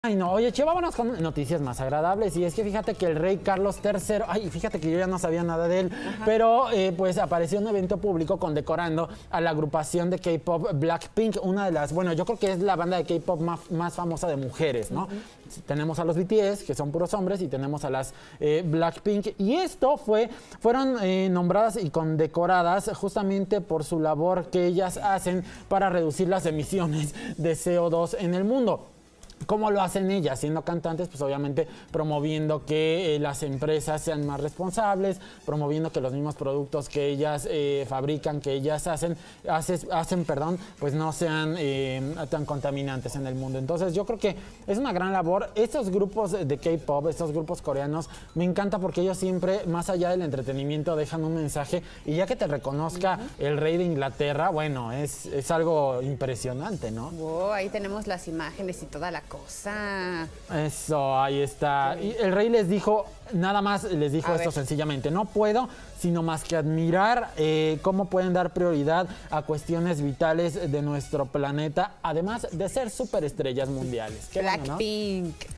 Ay, no, oye, che, vámonos con noticias más agradables. Y es que fíjate que el rey Carlos III, ay, fíjate que yo ya no sabía nada de él, pero pues apareció en un evento público condecorando a la agrupación de K-pop Blackpink, una de las, bueno, yo creo que es la banda de K-pop más famosa de mujeres, ¿no? Tenemos a los BTS, que son puros hombres, y tenemos a las Blackpink. Y esto fueron nombradas y condecoradas justamente por su labor que ellas hacen para reducir las emisiones de CO2 en el mundo. ¿Cómo lo hacen ellas? Siendo cantantes, pues obviamente promoviendo que las empresas sean más responsables, promoviendo que los mismos productos que ellas fabrican, que ellas hacen, pues no sean tan contaminantes en el mundo. Entonces yo creo que es una gran labor. Estos grupos de K-pop, estos grupos coreanos, me encanta porque ellos siempre, más allá del entretenimiento, dejan un mensaje. Y ya que te reconozca el rey de Inglaterra, bueno, es algo impresionante, ¿no? Wow, ahí tenemos las imágenes y toda la cosa. Eso, ahí está. Y el rey les dijo, nada más les dijo esto sencillamente: no puedo sino más que admirar cómo pueden dar prioridad a cuestiones vitales de nuestro planeta, además de ser superestrellas mundiales. Qué Blackpink.